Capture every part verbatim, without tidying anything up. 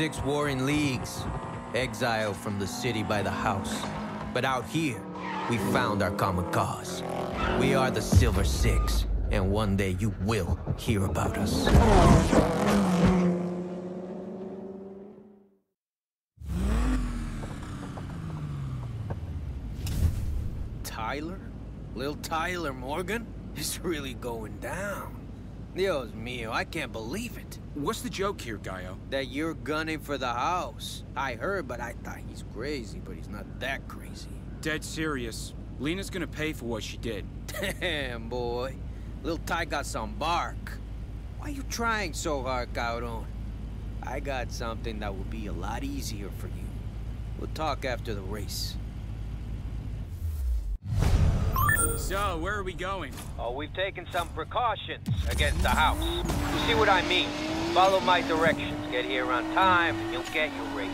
Six warring leagues, exiled from the city by the house. But out here, we found our common cause. We are the Silver Six, and one day you will hear about us. Tyler? Lil Tyler Morgan? It's really going down. Dios mío, I can't believe it. What's the joke here, Gallo? That you're gunning for the house. I heard, but I thought he's crazy, but he's not that crazy. Dead serious. Lena's gonna pay for what she did. Damn, boy. Lil Ty got some bark. Why you trying so hard, Cabrón? I got something that will be a lot easier for you. We'll talk after the race. So, where are we going? Oh, we've taken some precautions against the house. You see what I mean? Follow my directions. Get here on time, and you'll get your race.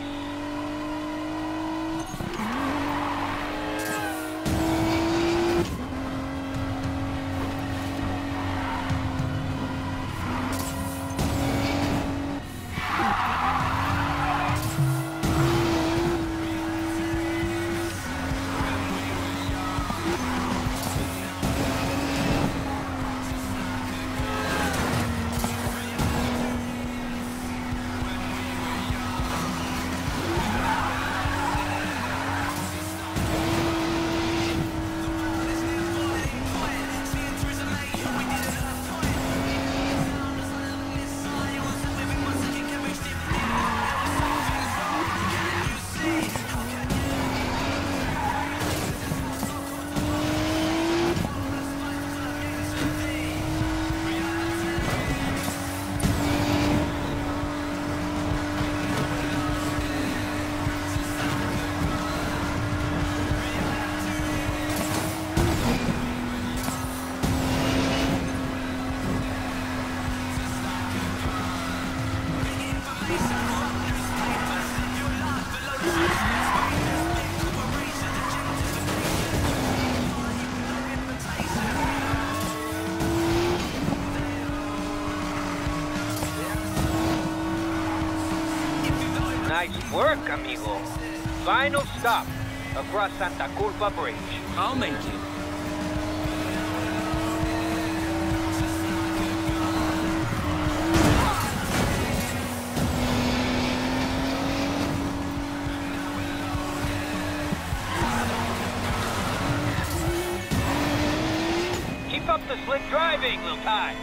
Nice work, amigo. Final stop, across Santa Culpa Bridge. I'll make it. Keep up the slick driving, Lil Ty.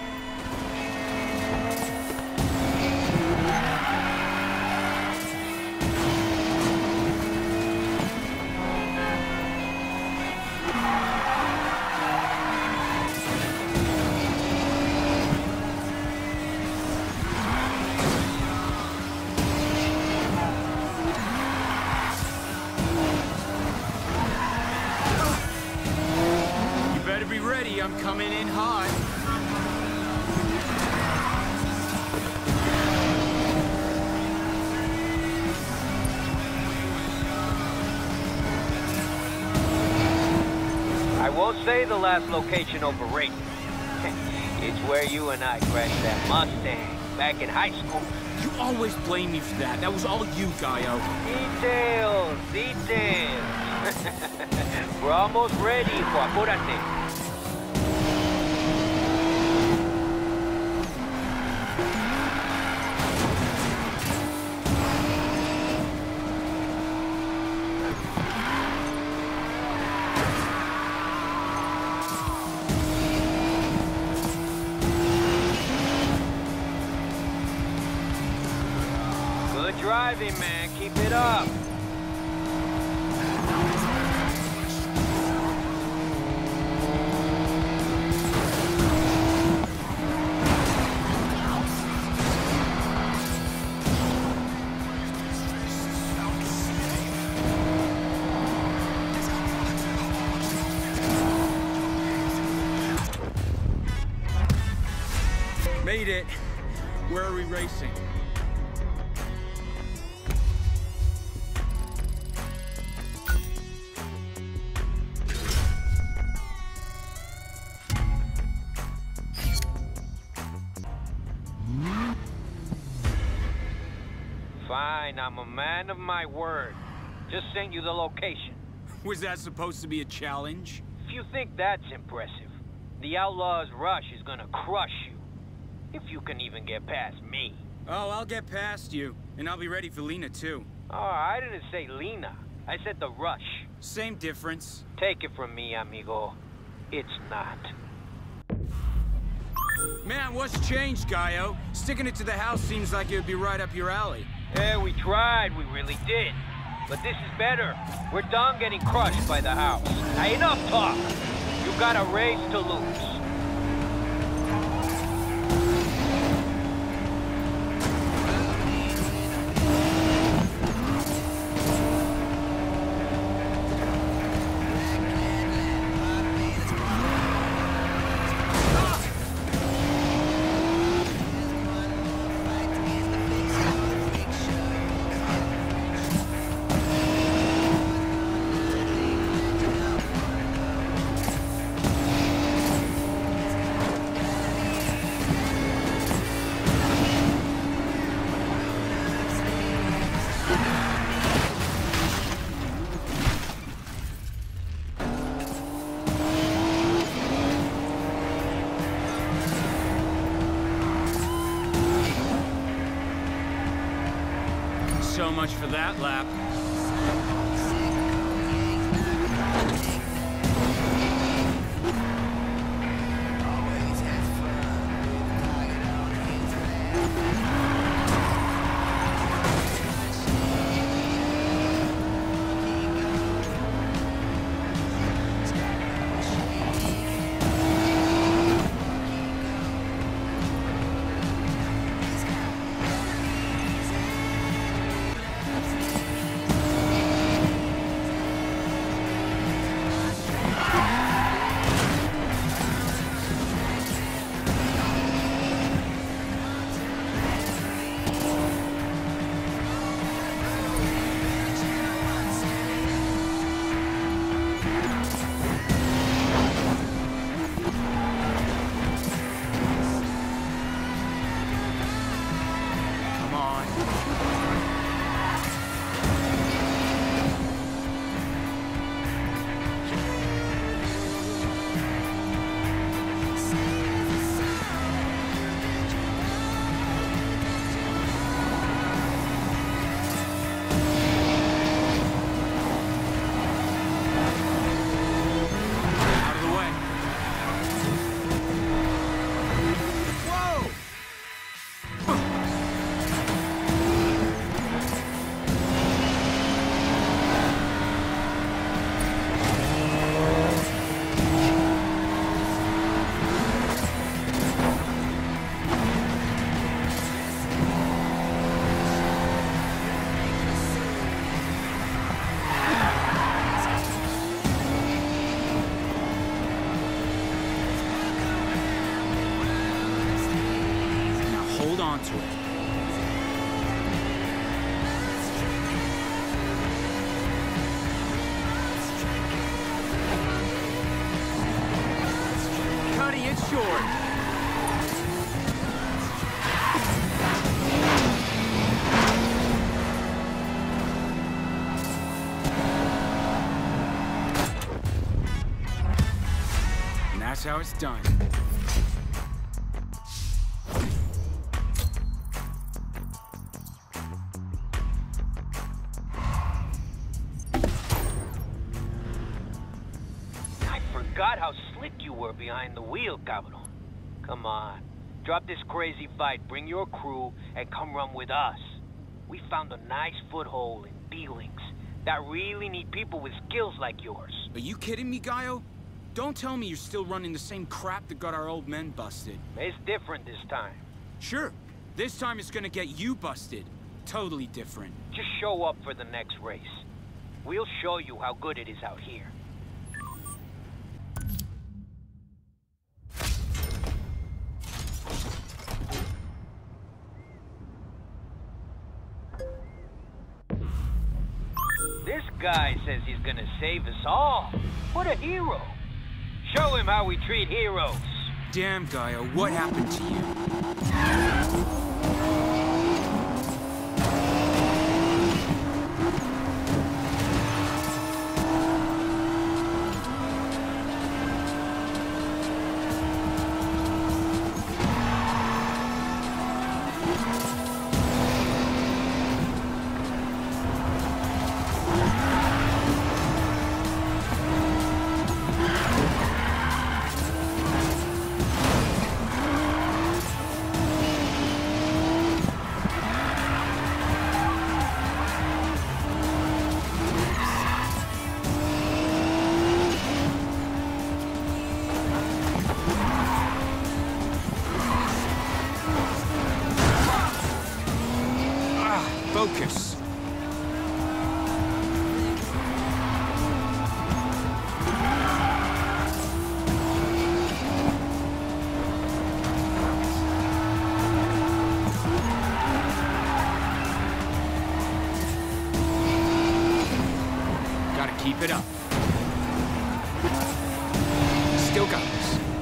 I'm coming in hot. I won't say the last location overrated. It's where you and I crashed that Mustang back in high school. You always blame me for that. That was all you, Gallo. Details, details. We're almost ready, apúrate. Driving, man. Keep it up. Made it. Where are we racing? Fine, I'm a man of my word. Just sent you the location. Was that supposed to be a challenge? If you think that's impressive, the Outlaw's rush is gonna crush you. If you can even get past me. Oh, I'll get past you. And I'll be ready for Lena, too. Oh, I didn't say Lena. I said the rush. Same difference. Take it from me, amigo. It's not. Man, what's changed, Gallo? Sticking it to the house seems like it would be right up your alley. Yeah, we tried, we really did. But this is better. We're done getting crushed by the house. Now, enough talk. You got a race to lose. So much for that lap. To it. Cutting it short. And that's how it's done. Forgot how slick you were behind the wheel, Gallo. Come on. Drop this crazy fight, bring your crew, and come run with us. We found a nice foothold in dealings that really need people with skills like yours. Are you kidding me, Gallo? Don't tell me you're still running the same crap that got our old men busted. It's different this time. Sure. This time it's gonna get you busted. Totally different. Just show up for the next race. We'll show you how good it is out here. This guy says he's gonna save us all. What a hero. Show him how we treat heroes. Damn, Gallo, what happened to you? Keep it up. Still got this.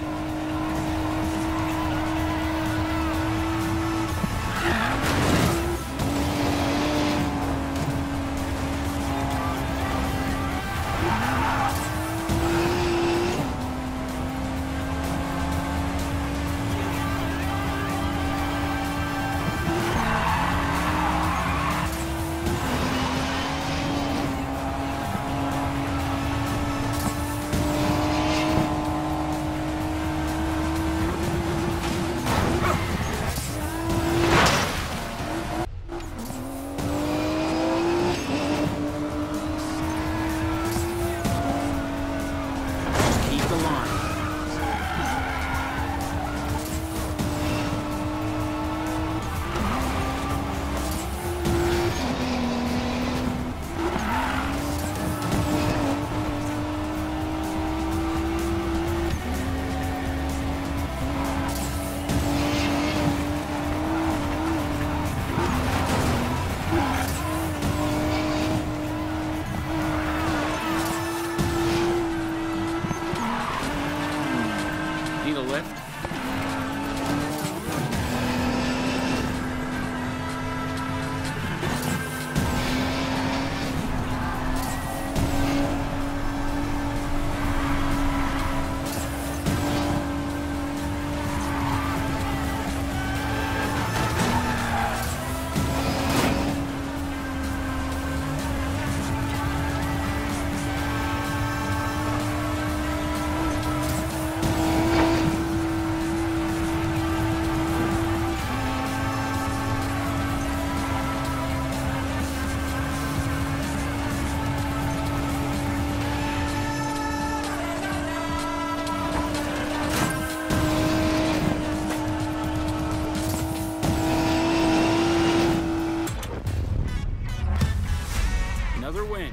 Win.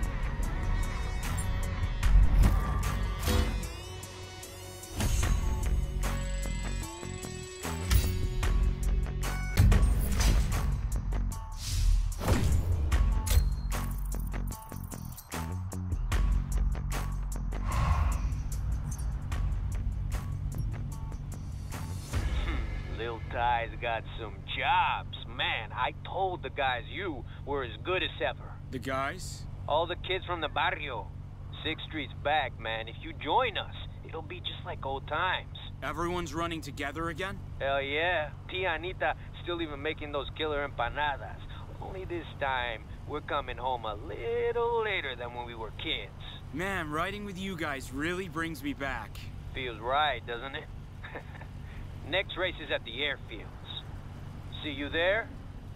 Lil Ty's got some jobs. Man, I told the guys you were as good as ever. The guys? All the kids from the Barrio. Six streets back, man. If you join us, it'll be just like old times. Everyone's running together again? Hell yeah. Tia Anita still even making those killer empanadas. Only this time, we're coming home a little later than when we were kids. Man, riding with you guys really brings me back. Feels right, doesn't it? Next race is at the airfields. See you there?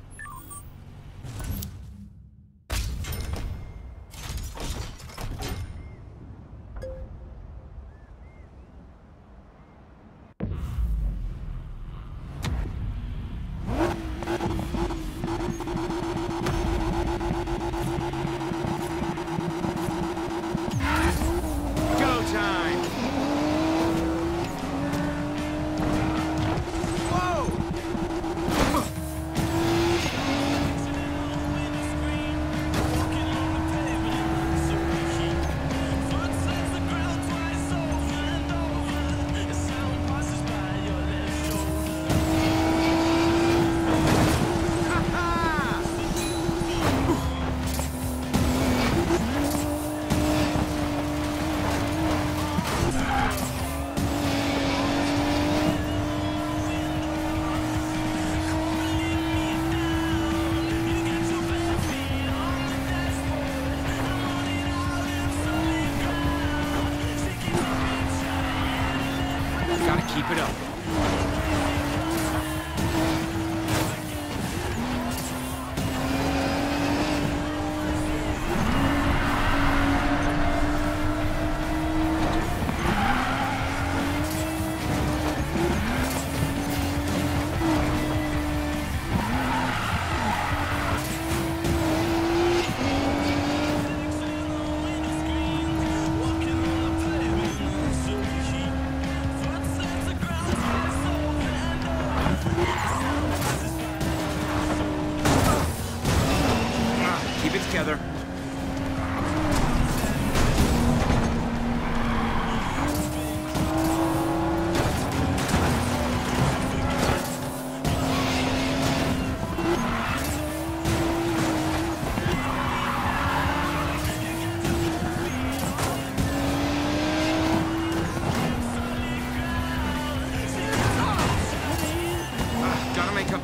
Keep it up.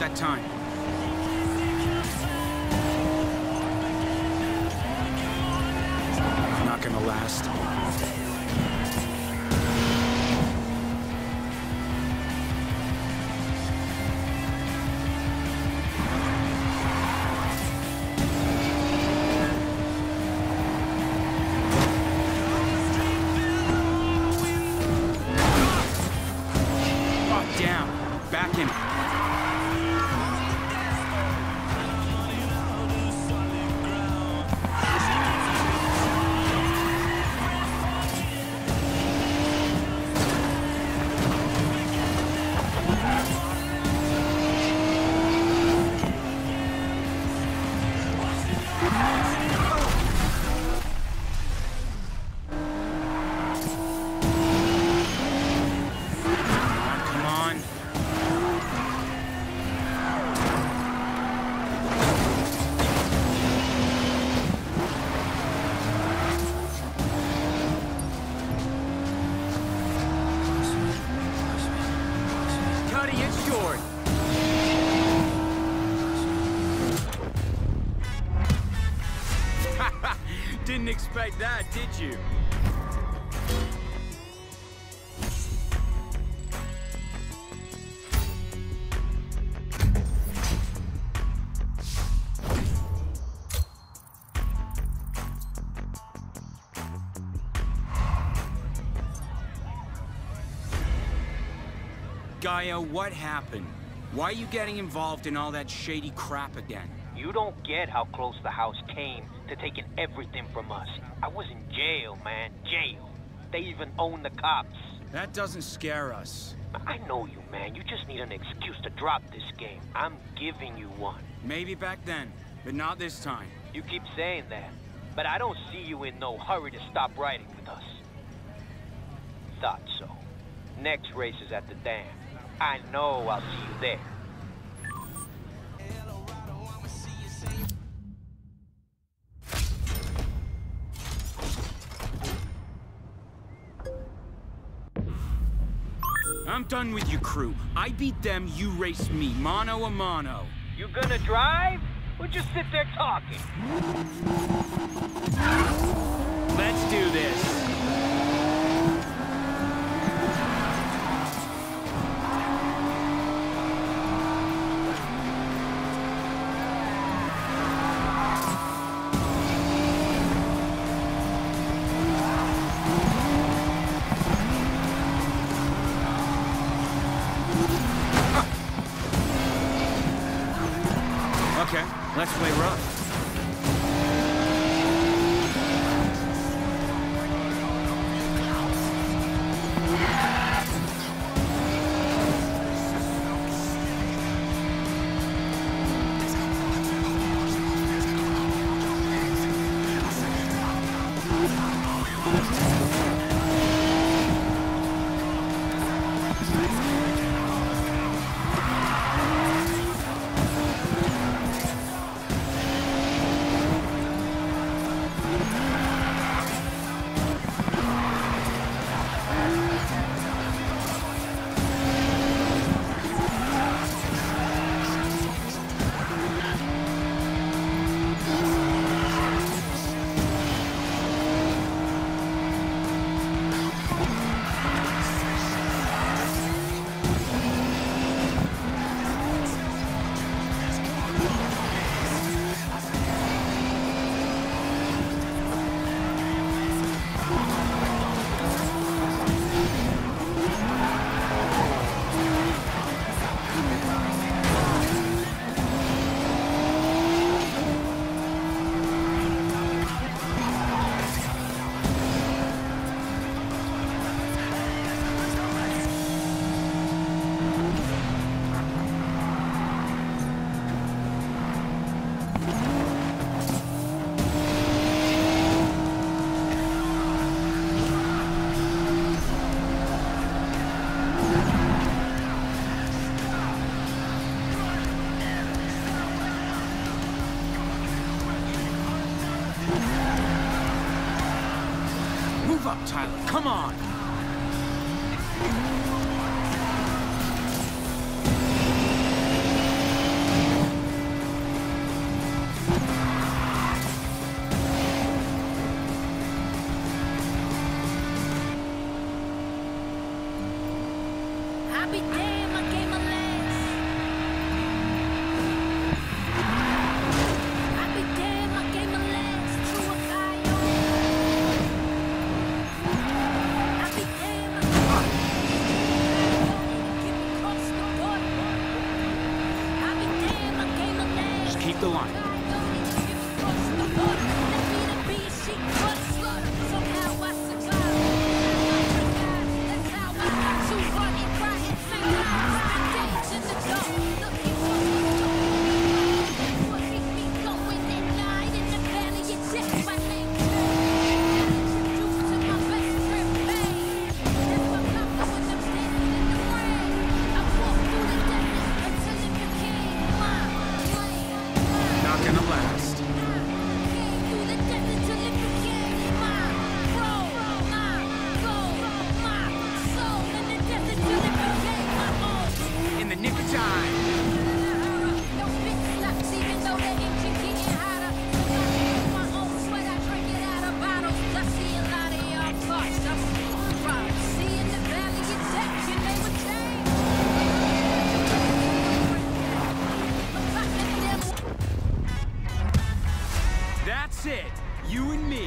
that time. Not gonna last. Didn't expect that, did you? Gallo, what happened? Why are you getting involved in all that shady crap again? You don't get how close the house came to taking everything from us. I was in jail, man. Jail. They even own the cops. That doesn't scare us. I know you, man. You just need an excuse to drop this game. I'm giving you one. Maybe back then, but not this time. You keep saying that, but I don't see you in no hurry to stop riding with us. Thought so. Next race is at the dam. I know I'll see you there. I'm done with you, crew. I beat them, you race me, mano a mano. You gonna drive? Or just sit there talking? Let's do this. Okay, let's play rough. Move up, Tyler. Come on. I'll be damned, I gave my last. I'll be damned, I gave my last to a Gallo. I'll be damned, I gave my last. Get me across the border. I'll be damned, I gave my last. Just keep the line. That's it, you and me.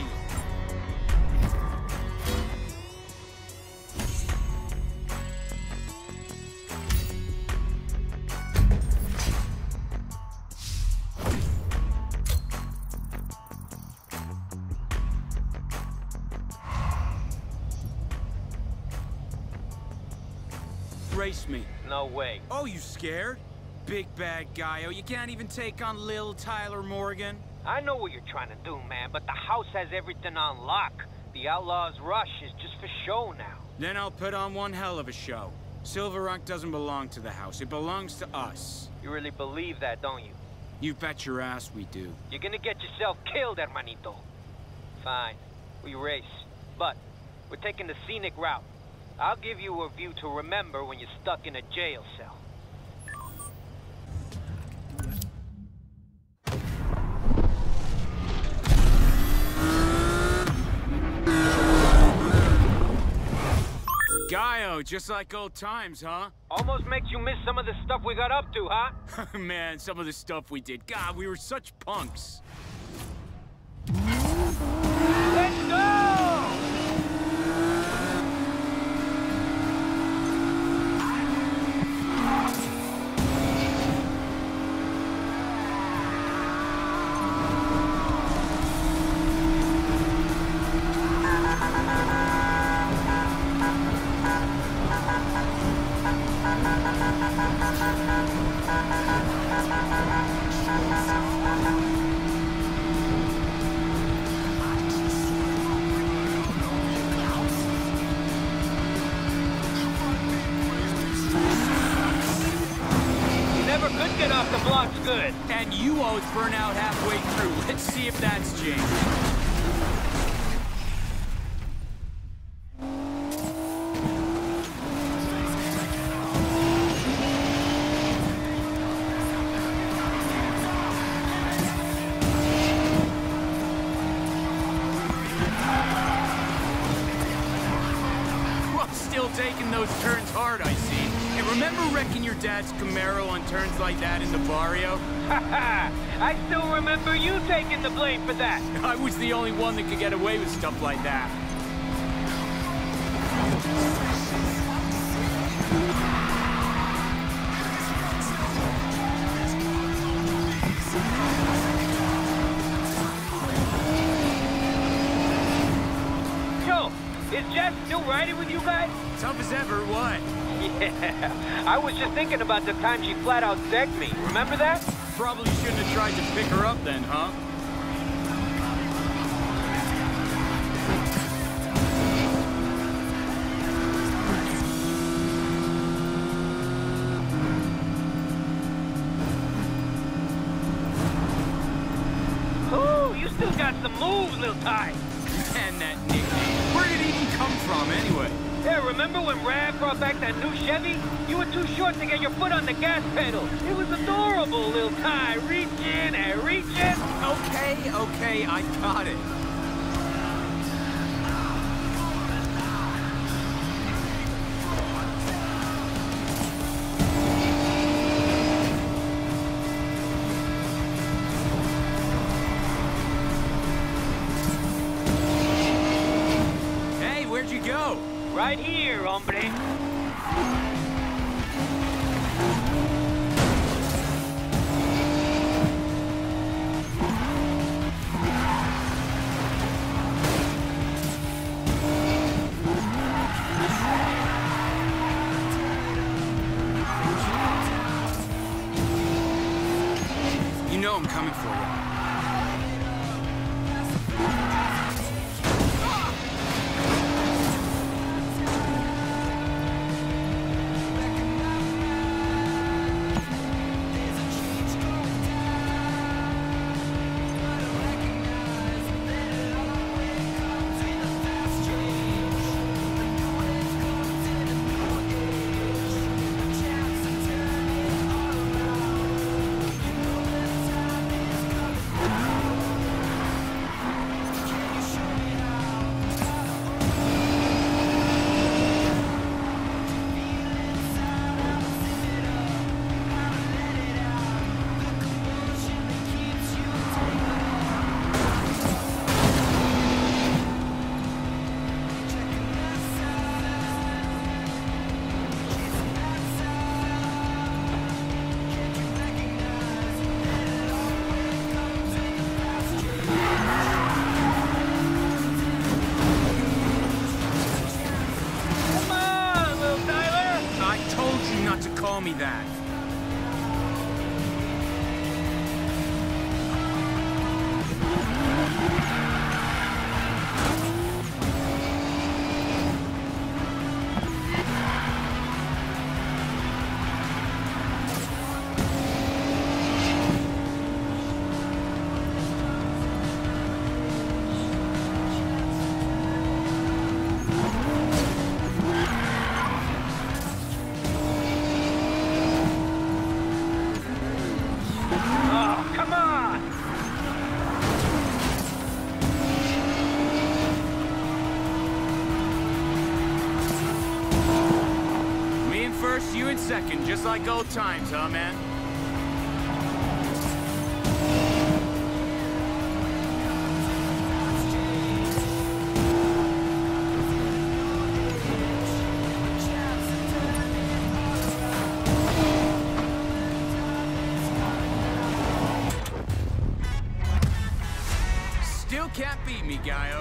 Brace me. No way. Oh, you scared? Big bad Gallo, you can't even take on Lil Tyler Morgan? I know what you're trying to do, man, but the house has everything on lock. The Outlaws' rush is just for show now. Then I'll put on one hell of a show. Silver Rock doesn't belong to the house. It belongs to us. You really believe that, don't you? You bet your ass we do. You're gonna get yourself killed, hermanito. Fine. We race. But we're taking the scenic route. I'll give you a view to remember when you're stuck in a jail cell. Gallo, just like old times, huh? Almost makes you miss some of the stuff we got up to, huh? Man, some of the stuff we did. God, we were such punks. Let's go! Get off the block's good. And you always burn out halfway through. Let's see if that's changed. Well, still taking those turns hard, I see. And remember wrecking your dad's Camaro on turns like that in the Barrio? Haha! I still remember you taking the blame for that! I was the only one that could get away with stuff like that. Yo, is Jess still riding with you guys? Tough as ever, what? Yeah, I was just thinking about the time she flat out decked me. Remember that? Probably shouldn't have tried to pick her up then, huh? Ooh, you still got some moves, Lil Ty. And that nickname. Where did it even come from, anyway? Yeah, remember when Rav brought back that new Chevy? You were too short to get your foot on the gas pedal. It was adorable, Lil Ty. Reach in and reach in. Okay, okay, I got it. Right here, hombre. You know I'm coming for you. Call me that. You in second, just like old times, huh, man? Still can't beat me, Gallo.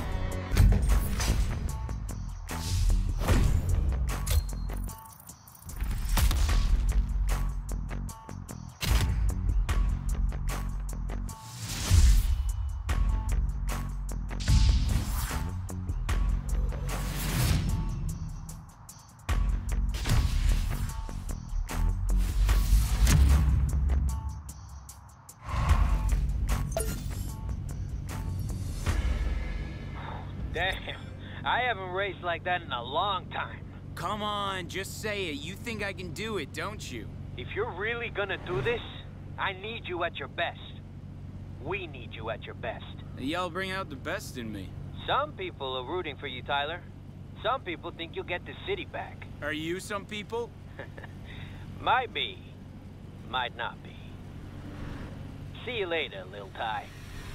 Damn, I haven't raced like that in a long time. Come on, just say it. You think I can do it, don't you? If you're really gonna do this, I need you at your best. We need you at your best. Y'all bring out the best in me. Some people are rooting for you, Tyler. Some people think you'll get the city back. Are you some people? Might be. Might not be. See you later, Lil Ty.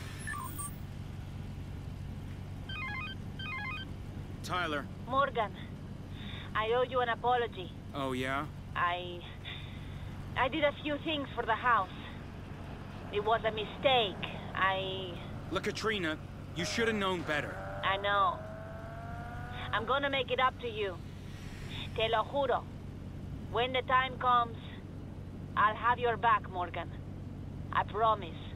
Tyler. Morgan, I owe you an apology. Oh, yeah? I... I did a few things for the house. It was a mistake. I... Look, Katrina, you should have known better. I know. I'm gonna make it up to you. Te lo juro. When the time comes, I'll have your back, Morgan. I promise.